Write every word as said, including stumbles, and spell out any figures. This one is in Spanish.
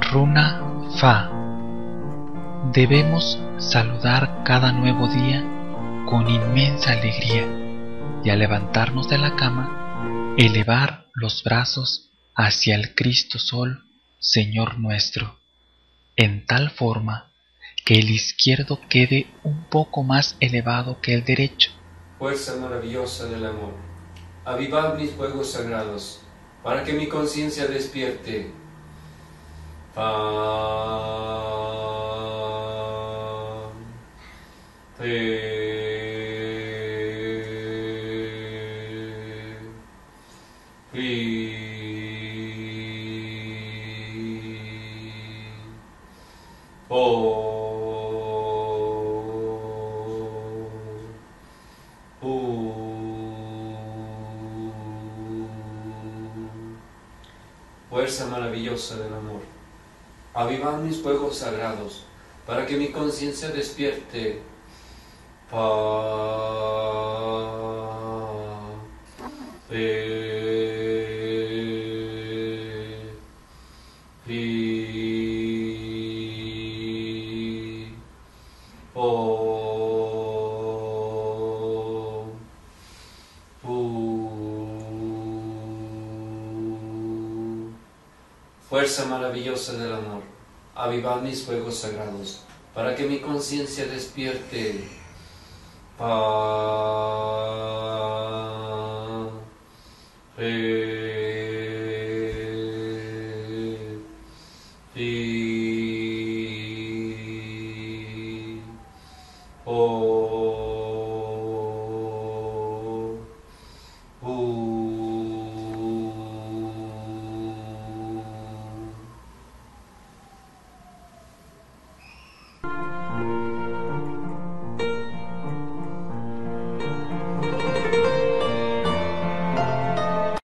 Runa Fa. Debemos saludar cada nuevo día con inmensa alegría y al levantarnos de la cama, elevar los brazos hacia el Cristo Sol, Señor nuestro, en tal forma que el izquierdo quede un poco más elevado que el derecho. Fuerza maravillosa del amor, avivad mis fuegos sagrados, para que mi conciencia despierte. Fa, te, fi, fo, fuerza maravillosa del amor, avivad mis fuegos sagrados, para que mi conciencia despierte. Pa, fe, fi, fo, fu. Fuerza maravillosa del amor, avivad mis fuegos sagrados, para que mi conciencia despierte. Pa, fe,